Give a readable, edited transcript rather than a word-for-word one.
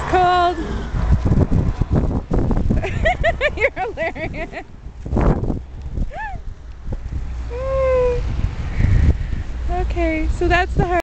cold. You're hilarious. Okay, so that's the Harbour.